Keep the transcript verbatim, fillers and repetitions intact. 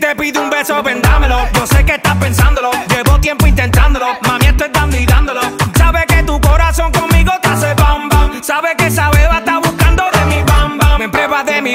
te pide un beso, ven dámelo. Yo sé que estás pensándolo, llevo tiempo intentándolo. Mami, estoy dando y dándolo. Sabes que tu corazón con